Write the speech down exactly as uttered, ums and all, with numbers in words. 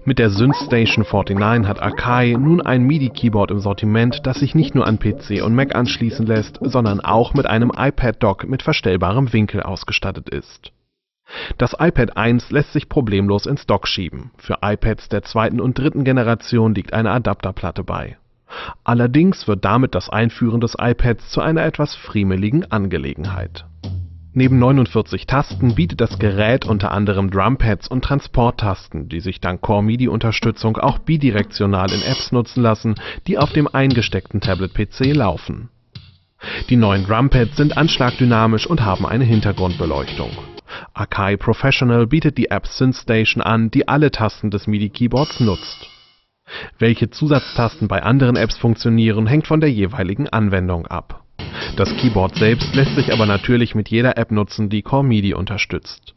Mit der SynthStation neunundvierzig hat Akai nun ein MIDI-Keyboard im Sortiment, das sich nicht nur an P C und Mac anschließen lässt, sondern auch mit einem iPad-Dock mit verstellbarem Winkel ausgestattet ist. Das iPad eins lässt sich problemlos ins Dock schieben. Für iPads der zweiten und dritten Generation liegt eine Adapterplatte bei. Allerdings wird damit das Einführen des iPads zu einer etwas friemeligen Angelegenheit. Neben neunundvierzig Tasten bietet das Gerät unter anderem Drumpads und Transporttasten, die sich dank Core-MIDI-Unterstützung auch bidirektional in Apps nutzen lassen, die auf dem eingesteckten Tablet-P C laufen. Die neuen Drumpads sind anschlagdynamisch und haben eine Hintergrundbeleuchtung. Akai Professional bietet die App SynthStation an, die alle Tasten des MIDI-Keyboards nutzt. Welche Zusatztasten bei anderen Apps funktionieren, hängt von der jeweiligen Anwendung ab. Das Keyboard selbst lässt sich aber natürlich mit jeder App nutzen, die Core MIDI unterstützt.